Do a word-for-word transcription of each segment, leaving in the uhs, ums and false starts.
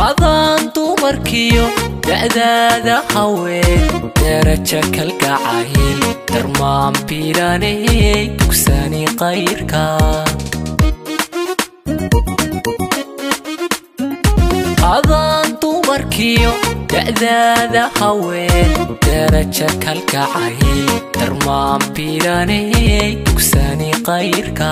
adaan dumarkiyo da'daada haween daraja kalgacayl darmaan biiranay dugsani qayrka adaan dumarkiyo da'daada haween daraja kalgacayl darmaan biiranay dugsani qayrka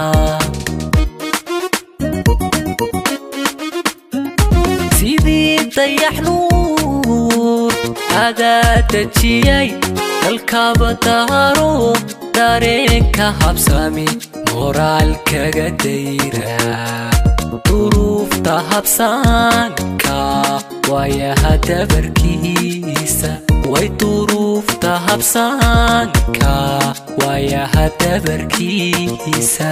sidii dayax nuur adaa dejiyay dalkaba daaro dareenka habsami moraalkaga dayra duruufta habsaanka waayaha dabarkiisa way duruufta habsaanka waayaha dabarkiisa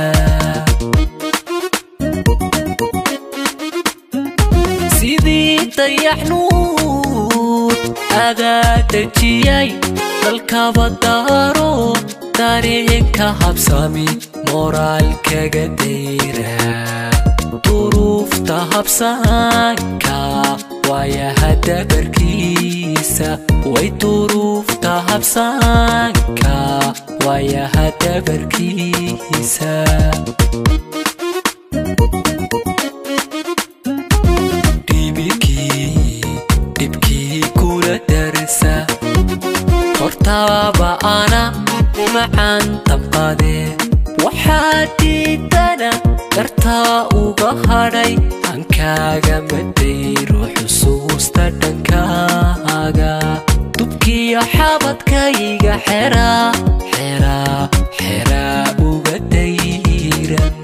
sidii dayax nuur adaa dejiyay dalkaba daaro dareenka habsami moraalkaga dayra duruufta habsaanka waayaha dabarkiisa way duruufta habsaanka waayaha dabarkiisa hortaaba ana macaan damqade waxaa diidana dartaa uga hadhay hankaaga madayro xusuusta dhankaaga dubkiyo xabadkayga xeraa xeraa xeraa uga dayran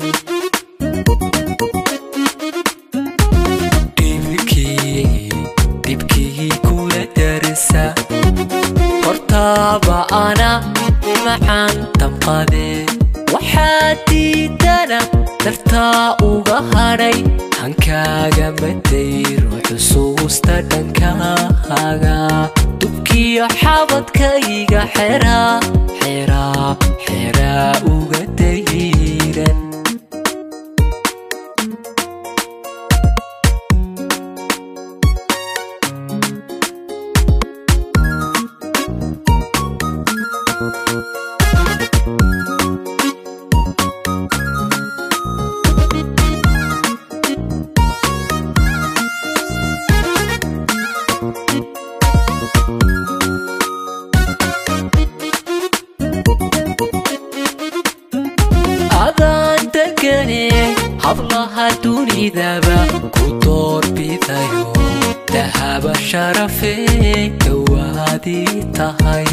dhibkii kula darsa hortaaba ana macaan damqade waxaa diidana dartaa uga hadhay hankaaga madayro xusuusta dhankaaga dubkiyo xabadkayga xeraa xeraa xeraa uga dayran adaan deganay hablaha dunidaba ku doorbidayo dahaba sharafey dhawaadii tahay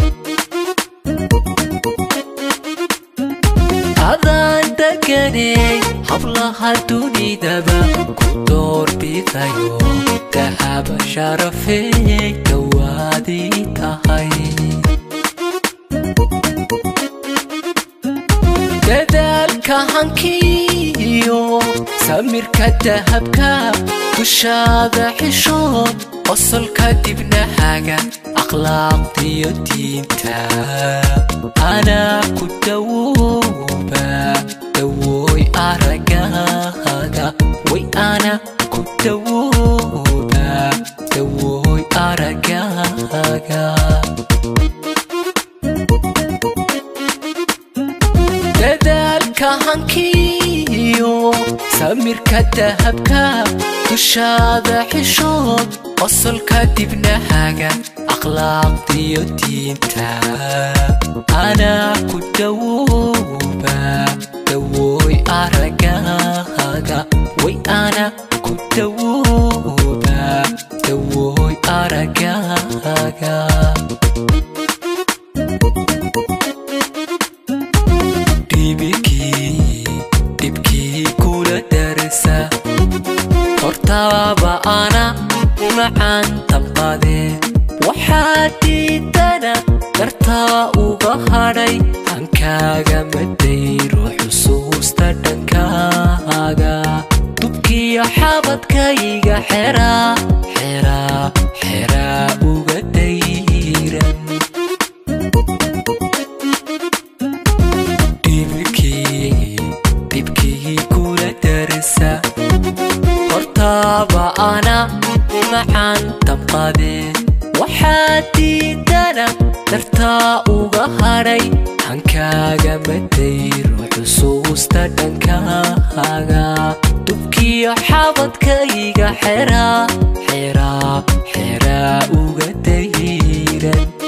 adaan deganay hablaha dunidaba ku doorbidayo dahaba sharafey dhawaadii tahay dadaalka hankiyo samirka dahabka dushaada xishood qosolka dibnahaga akhlaaqdiyo diinta anaa ku dawooba dawooy aragaaga way ana ku dawooba dawooy aragaaga dadaalka hankiyo samirka dahabka dushaada xishood qosolka dibnahaga akhlaaqdiyo diinta anaa ku dawooba dawooy aragaaga way ana ku dawooba dawooy aragaaga dhibkii kula darsa hortaaba ana macaan damqade waxaa diidana dartaa uga hadhay hankaaga madayro xusuusta dhankaaga dubkiyo xabadkayga xeraa xeraa xeraa uga dayran dhibkii kula darsa hortaaba ana macaan damqade waxaad diidana dartaa uga hadhay hankaaga madayro xusuusta dhankaaga dubkiyo xabadkayga xeraa xeraa xeraa uga dayran